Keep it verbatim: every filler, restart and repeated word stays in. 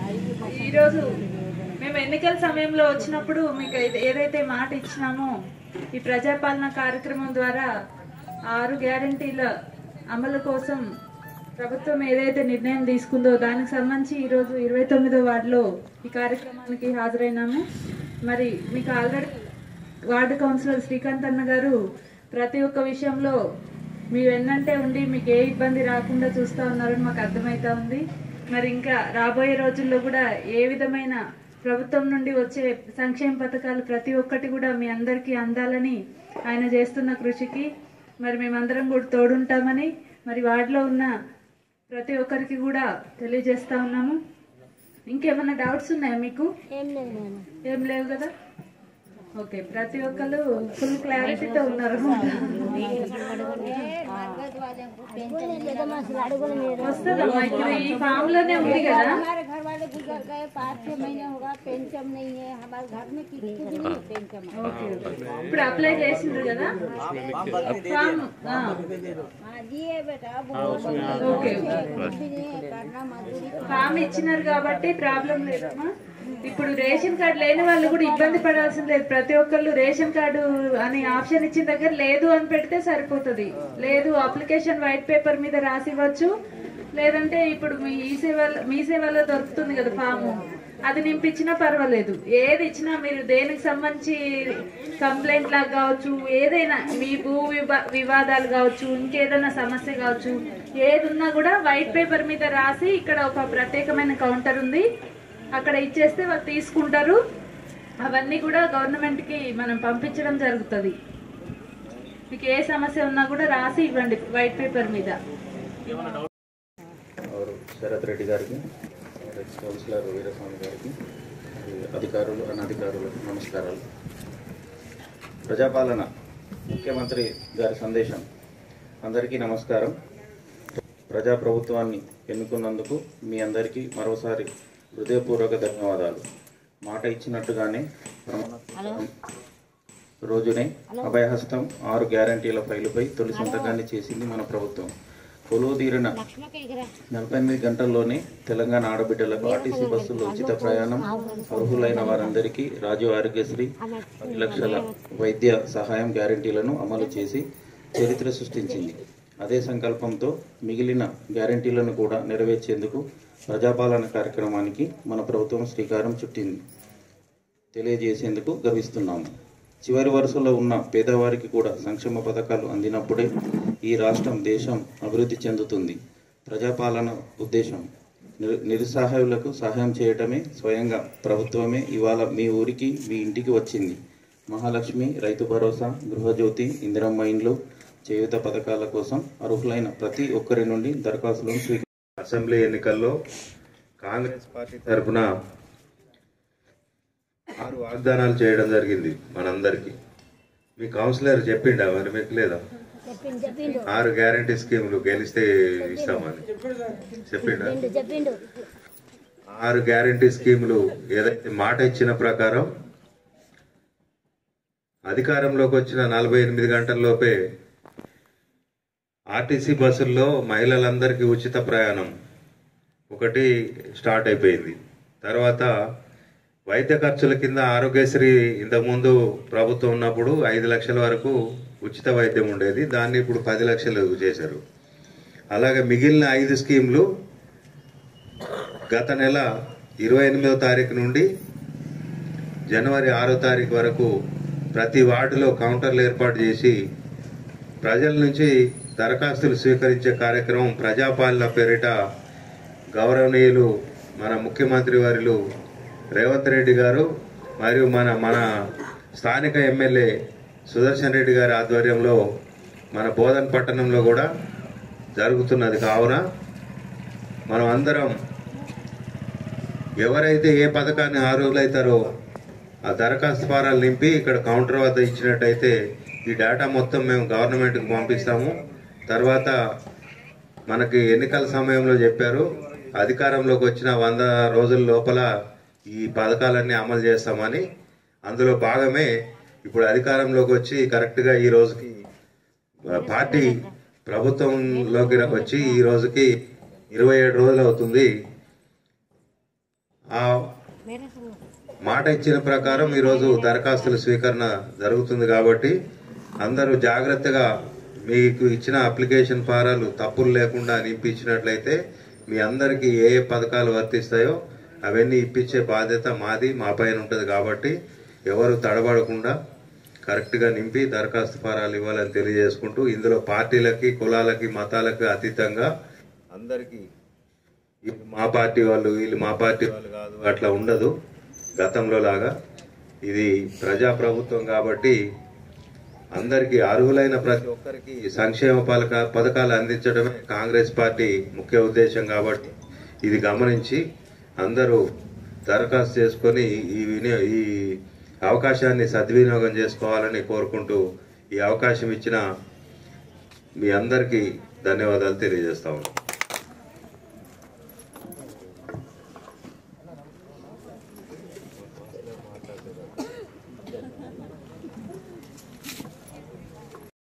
ఈరోజు మేము ఎన్నికల సమయంలో వచ్చినప్పుడు మీకు ఏదైతే మాట ఇచ్చినామో ఈ ప్రజాపాలన కార్యక్రమం ద్వారా ఆరు గ్యారంటీల అమలు కోసం ప్రభుత్వం ఏదైతే నిర్ణయం తీసుకుందో దానికి సంబంధించి ఈరోజు ఇరవై తొమ్మిదో వార్డులో ఈ కార్యక్రమానికి హాజరైనాము. మరి మీకు ఆల్రెడీ వార్డు కౌన్సిలర్ శ్రీకాంత్ అన్న గారు ప్రతి ఒక్క విషయంలో మీ వెన్నంటే ఉండి మీకు ఏ ఇబ్బంది రాకుండా చూస్తూ ఉన్నారని మాకు అర్థమవుతా ఉంది. మరి ఇంకా రాబోయే రోజుల్లో కూడా ఏ విధమైన ప్రభుత్వం నుండి వచ్చే సంక్షేమ పథకాలు ప్రతి ఒక్కటి కూడా మీ అందరికీ అందాలని ఆయన చేస్తున్న కృషికి మరి మేమందరం కూడా తోడుంటామని మరి వార్డులో ఉన్న ప్రతి ఒక్కరికి కూడా తెలియజేస్తా ఉన్నాము. ఇంకేమైనా డౌట్స్ ఉన్నాయా మీకు? ఏం లేవు కదా. ఓకే, ప్రతి ఒక్కరు ఫుల్ క్లారిటీతో ఉన్నారు. వస్తుందమ్మా, ఇప్పుడు ఈ ఫామ్ లోనే ఉంది కదా. ఇప్పుడు అప్లై చేసిండ్రు కదా ఫామ్. ఓకే, ఫామ్ ఇచ్చినారు కాబట్టి ప్రాబ్లం లేదమ్మా. ఇప్పుడు రేషన్ కార్డు లేని వాళ్ళు కూడా ఇబ్బంది పడాల్సిన లేదు. ప్రతి ఒక్కళ్ళు రేషన్ కార్డు అని ఆప్షన్ ఇచ్చిన దగ్గర లేదు అని పెడితే సరిపోతుంది. లేదు అప్లికేషన్ వైట్ పేపర్ మీద రాసి ఇవ్వచ్చు, లేదంటే ఇప్పుడు మీ ఈ సేవలో మీ సేవలో దొరుకుతుంది కదా ఫాము, అది నింపించినా పర్వాలేదు. ఏది ఇచ్చినా మీరు దేనికి సంబంధించి కంప్లైంట్ లాగా కావచ్చు, ఏదైనా మీ భూ వివాదాలు కావచ్చు, ఇంకేదైనా సమస్య కావచ్చు, ఏది ఉన్నా కూడా వైట్ పేపర్ మీద రాసి ఇక్కడ ఒక ప్రత్యేకమైన కౌంటర్ ఉంది, అక్కడ ఇచ్చేస్తే వాళ్ళు తీసుకుంటారు. అవన్నీ కూడా గవర్నమెంట్ కి మనం పంపించడం జరుగుతుంది. మీకు ఏ సమస్య ఉన్నా కూడా రాసి ఇవ్వండి వైట్ పేపర్ మీద. శరత్ రెడ్డి గారికి, కౌన్సిలర్ వీరస్వామి గారికి, అధికారులు అనధికారులకు నమస్కారాలు. ప్రజాపాలన ముఖ్యమంత్రి గారి సందేశం. అందరికీ నమస్కారం. ప్రజాప్రభుత్వాన్ని ఎన్నుకున్నందుకు మీ అందరికీ మరోసారి హృదయపూర్వక ధన్యవాదాలు. మాట ఇచ్చినట్టుగానే రోజునే అభయహస్తం ఆరు గ్యారంటీల ఫైలుపై తొలి సంతకాన్ని చేసింది మన ప్రభుత్వం. కొలువు తీరిన నలభై ఎనిమిది గంటల్లోనే తెలంగాణ ఆడబిడ్డలకు ఆర్టీసీ బస్సుల్లో ఉచిత ప్రయాణం, అర్హులైన వారందరికీ రాజీవ్ ఆరోగ్యశ్రీ, పది లక్షల వైద్య సహాయం గ్యారంటీలను అమలు చేసి చరిత్ర సృష్టించింది. అదే సంకల్పంతో మిగిలిన గ్యారంటీలను కూడా నెరవేర్చేందుకు ప్రజాపాలన కార్యక్రమానికి మన ప్రభుత్వం శ్రీకారం చుట్టింది తెలియజేసేందుకు గర్విస్తున్నాము. చివరి వరుసలో ఉన్న పేదవారికి కూడా సంక్షేమ పథకాలు అందినప్పుడే ఈ రాష్ట్రం, దేశం అభివృద్ధి చెందుతుంది. ప్రజాపాలన ఉద్దేశం నిరుసహాయులకు సహాయం చేయటమే. స్వయంగా ప్రభుత్వమే ఇవాళ మీ ఊరికి, మీ ఇంటికి వచ్చింది. మహాలక్ష్మి, రైతు భరోసా, గృహజ్యోతి, ఇందిరమ్మ ఇండ్లు, చేయూత పథకాల కోసం అర్హులైన ప్రతి ఒక్కరి నుండి దరఖాస్తులను స్వీకరించారు. అసెంబ్లీ ఎన్నికల్లో కాంగ్రెస్ పార్టీ తరఫున ఆరు వాగ్దానాలు చేయడం జరిగింది మనందరికీ. మీ కౌన్సిలర్ చెప్పిండా మరి మీకు లేదా? ఆరు గ్యారంటీ స్కీములు గెలిస్తే ఇస్తామని చెప్పిండా? ఆరు గ్యారంటీ స్కీములు ఏదైతే మాట ఇచ్చిన ప్రకారం అధికారంలోకి వచ్చిన నలభై ఎనిమిది గంటల్లోపే ఆర్టీసీ బస్సుల్లో మహిళలందరికీ ఉచిత ప్రయాణం ఒకటి స్టార్ట్ అయిపోయింది. తర్వాత వైద్య ఖర్చుల కింద ఆరోగ్యశ్రీ ఇంతకుముందు ప్రభుత్వం ఉన్నప్పుడు ఐదు లక్షల వరకు ఉచిత వైద్యం ఉండేది, దాన్ని ఇప్పుడు పది లక్షలు చేశారు. అలాగే మిగిలిన ఐదు స్కీములు గత నెల ఇరవై ఎనిమిదవ తారీఖు నుండి జనవరి ఆరో తారీఖు వరకు ప్రతి వార్డులో కౌంటర్లు ఏర్పాటు చేసి ప్రజల నుంచి దరఖాస్తులు స్వీకరించే కార్యక్రమం ప్రజాపాలన పేరిట గౌరవనీయులు మన ముఖ్యమంత్రి వర్యులు రేవంత్ రెడ్డి గారు మరియు మన మన స్థానిక ఎమ్మెల్యే సుదర్శన్ రెడ్డి గారి ఆధ్వర్యంలో మన బోధన్ పట్టణంలో కూడా జరుగుతున్నది. కావున మనం అందరం ఎవరైతే ఏ పథకాన్ని అర్హులైతారో ఆ దరఖాస్తు ఫారాలు నింపి ఇక్కడ కౌంటర్ వద్ద ఇచ్చినట్టయితే ఈ డేటా మొత్తం మేము గవర్నమెంట్కి పంపిస్తాము. తర్వాత మనకి ఎన్నికల సమయంలో చెప్పారు, అధికారంలోకి వచ్చిన వంద రోజుల లోపల ఈ పథకాలన్నీ అమలు చేస్తామని. అందులో భాగమే ఇప్పుడు అధికారంలోకి వచ్చి కరెక్ట్గా ఈ రోజుకి పార్టీ ప్రభుత్వంలోకి వచ్చి ఈ రోజుకి ఇరవై ఏడు రోజులు అవుతుంది. ఆ మాట ఇచ్చిన ప్రకారం ఈరోజు దరఖాస్తుల స్వీకరణ జరుగుతుంది కాబట్టి అందరూ జాగ్రత్తగా మీకు ఇచ్చిన అప్లికేషన్ ఫారాలు తప్పులు లేకుండా నింపించినట్లయితే మీ అందరికీ ఏ ఏ పథకాలు వర్తిస్తాయో అవన్నీ ఇప్పించే బాధ్యత మాది, మా పైన ఉంటుంది. కాబట్టి ఎవరు తడబడకుండా కరెక్ట్గా నింపి దరఖాస్తు ఫారాలు ఇవ్వాలని తెలియజేసుకుంటూ, ఇందులో పార్టీలకి, కులాలకి, మతాలకి అతీతంగా అందరికీ వీళ్ళు మా పార్టీ వాళ్ళు, వీళ్ళు మా పార్టీ వాళ్ళు కాదు అట్లా ఉండదు. గతంలో లాగా ఇది ప్రజాప్రభుత్వం కాబట్టి అందరికీ అర్హులైన ప్రతి ఒక్కరికి సంక్షేమ పథక పథకాలు అందించడమే కాంగ్రెస్ పార్టీ ముఖ్య ఉద్దేశం. కాబట్టి ఇది గమనించి అందరూ దరఖాస్తు చేసుకొని ఈ వినియో ఈ అవకాశాన్ని సద్వినియోగం చేసుకోవాలని కోరుకుంటూ ఈ అవకాశం ఇచ్చిన మీ అందరికీ ధన్యవాదాలు తెలియజేస్తా ఉన్నాను.